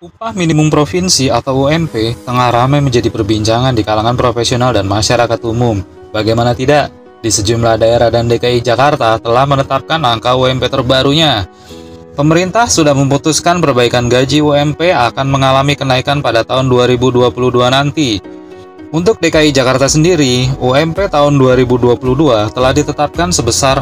Upah minimum provinsi atau UMP tengah ramai menjadi perbincangan di kalangan profesional dan masyarakat umum. Bagaimana tidak, di sejumlah daerah dan DKI Jakarta telah menetapkan angka UMP terbarunya. Pemerintah sudah memutuskan perbaikan gaji UMP akan mengalami kenaikan pada tahun 2022 nanti. Untuk DKI Jakarta sendiri, UMP tahun 2022 telah ditetapkan sebesar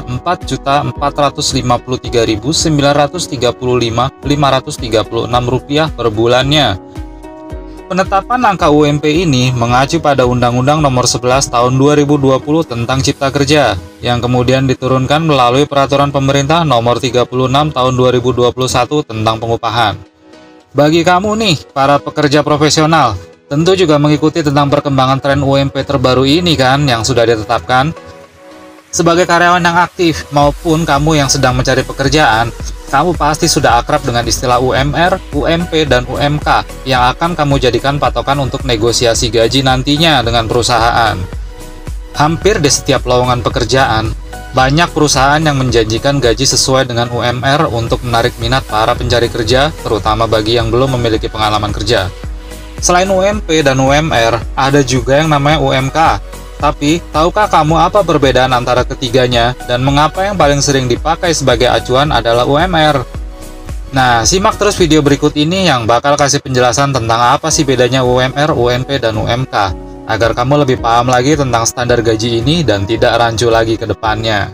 Rp4.453.935.536 per bulannya. Penetapan angka UMP ini mengacu pada Undang-Undang Nomor 11 Tahun 2020 tentang Cipta Kerja, yang kemudian diturunkan melalui Peraturan Pemerintah Nomor 36 Tahun 2021 tentang pengupahan. Bagi kamu nih, para pekerja profesional, tentu juga mengikuti tentang perkembangan tren UMP terbaru ini kan yang sudah ditetapkan. Sebagai karyawan yang aktif maupun kamu yang sedang mencari pekerjaan, kamu pasti sudah akrab dengan istilah UMR, UMP, dan UMK yang akan kamu jadikan patokan untuk negosiasi gaji nantinya dengan perusahaan. Hampir di setiap lowongan pekerjaan, banyak perusahaan yang menjanjikan gaji sesuai dengan UMR untuk menarik minat para pencari kerja, terutama bagi yang belum memiliki pengalaman kerja. Selain UMP dan UMR, ada juga yang namanya UMK. Tapi, tahukah kamu apa perbedaan antara ketiganya dan mengapa yang paling sering dipakai sebagai acuan adalah UMR? Nah, simak terus video berikut ini yang bakal kasih penjelasan tentang apa sih bedanya UMR, UMP, dan UMK, agar kamu lebih paham lagi tentang standar gaji ini dan tidak rancu lagi ke depannya.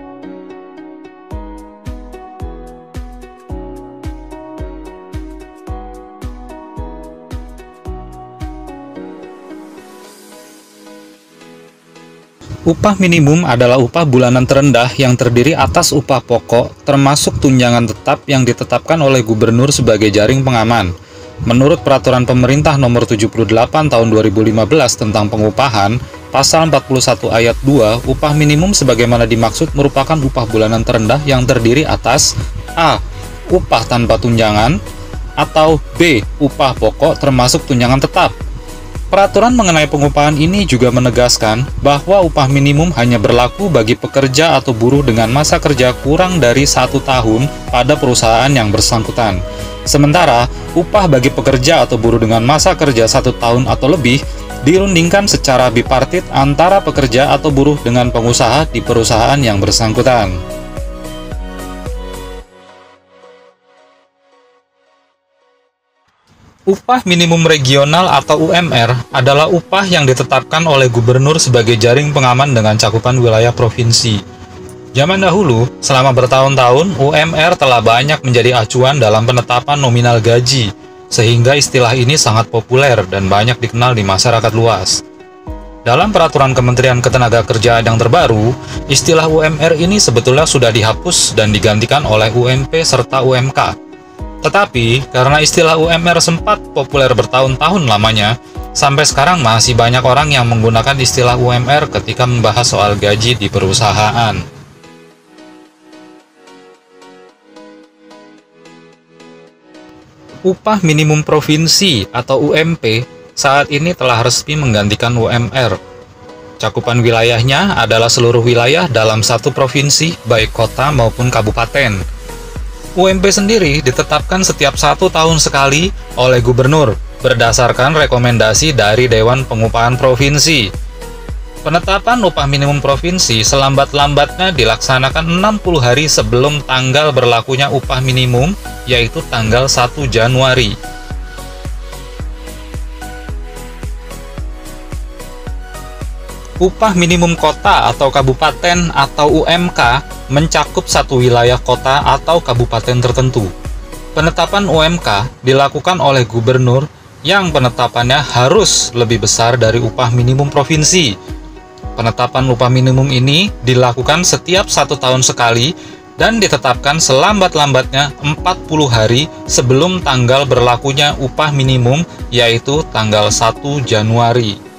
Upah minimum adalah upah bulanan terendah yang terdiri atas upah pokok, termasuk tunjangan tetap yang ditetapkan oleh gubernur sebagai jaring pengaman. Menurut Peraturan Pemerintah Nomor 78 Tahun 2015 tentang pengupahan, Pasal 41 Ayat 2, upah minimum sebagaimana dimaksud merupakan upah bulanan terendah yang terdiri atas A. Upah tanpa tunjangan, atau B. Upah pokok termasuk tunjangan tetap. Peraturan mengenai pengupahan ini juga menegaskan bahwa upah minimum hanya berlaku bagi pekerja atau buruh dengan masa kerja kurang dari 1 tahun pada perusahaan yang bersangkutan. Sementara, upah bagi pekerja atau buruh dengan masa kerja 1 tahun atau lebih dirundingkan secara bipartit antara pekerja atau buruh dengan pengusaha di perusahaan yang bersangkutan. Upah minimum regional atau UMR adalah upah yang ditetapkan oleh gubernur sebagai jaring pengaman dengan cakupan wilayah provinsi. Zaman dahulu, selama bertahun-tahun, UMR telah banyak menjadi acuan dalam penetapan nominal gaji, sehingga istilah ini sangat populer dan banyak dikenal di masyarakat luas. Dalam peraturan Kementerian Ketenagakerjaan yang terbaru, istilah UMR ini sebetulnya sudah dihapus dan digantikan oleh UMP serta UMK. Tetapi, karena istilah UMR sempat populer bertahun-tahun lamanya, sampai sekarang masih banyak orang yang menggunakan istilah UMR ketika membahas soal gaji di perusahaan. Upah minimum provinsi atau UMP saat ini telah resmi menggantikan UMR. Cakupan wilayahnya adalah seluruh wilayah dalam satu provinsi, baik kota maupun kabupaten. UMP sendiri ditetapkan setiap 1 tahun sekali oleh gubernur berdasarkan rekomendasi dari Dewan Pengupahan Provinsi. Penetapan upah minimum provinsi selambat-lambatnya dilaksanakan 60 hari sebelum tanggal berlakunya upah minimum, yaitu tanggal 1 Januari. Upah minimum kota atau kabupaten atau UMK mencakup satu wilayah kota atau kabupaten tertentu. Penetapan UMK dilakukan oleh gubernur yang penetapannya harus lebih besar dari upah minimum provinsi. Penetapan upah minimum ini dilakukan setiap 1 tahun sekali dan ditetapkan selambat-lambatnya 40 hari sebelum tanggal berlakunya upah minimum, yaitu tanggal 1 Januari.